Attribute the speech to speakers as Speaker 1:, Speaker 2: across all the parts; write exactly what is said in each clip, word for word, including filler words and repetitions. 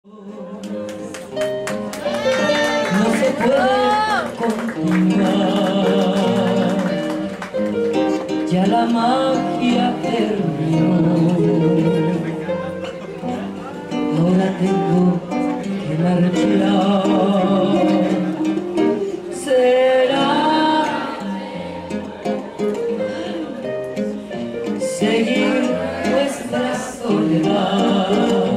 Speaker 1: No se puede continuar, ya la magia terminó. Ahora tengo que marchar. Será seguir nuestra soledad.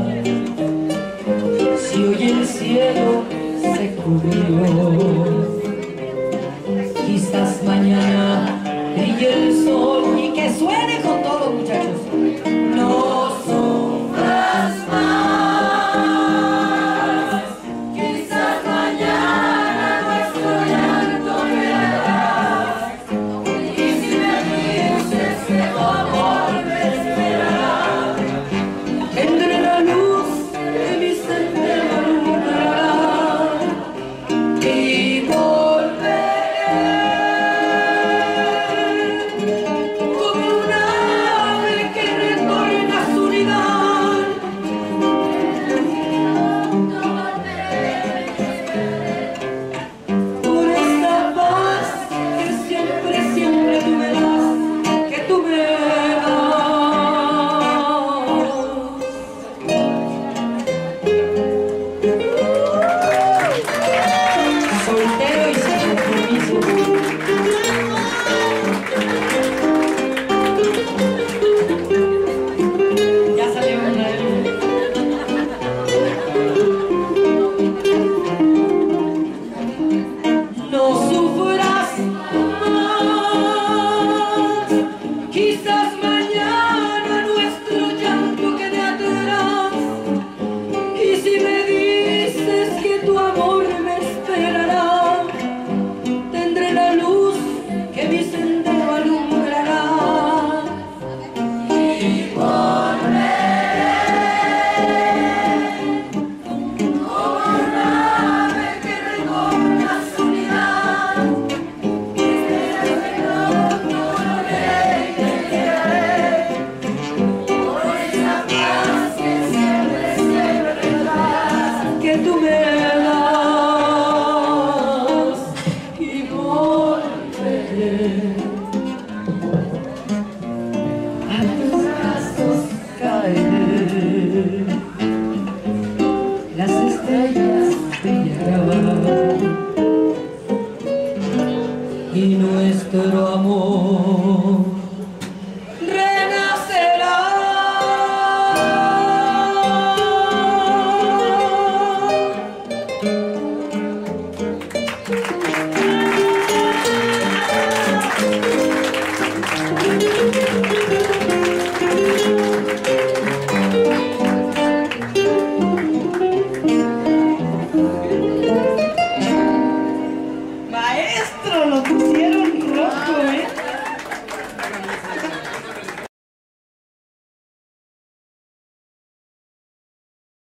Speaker 1: Si hoy el cielo se cubrió, quizás mañana brille el sol y que suene con todos, muchachos. No sufras más, quizás mañana nuestro llanto verás. Y si me dices que tu amor me esperará, tendré la luz de mi sendero alumbrará y volveré como un ave que retorna a su nidal. Por esta paz que siempre, siempre tú me das, que tú me das. Soltero y sin compromiso. Ya salió una de luz. No sufras más, quizás mañana nuestro llanto quede atrás. Y si me dices que tu amor me esperará, tendré la luz que mi sendero alumbrará y volveré como un ave que retorna a su nidal. Espero que pronto volveré y te quedaré por esa paz que siempre, siempre me das, que tú me das. Y volveré a tus brazos, caeré, las estrellas brillarán y nuestro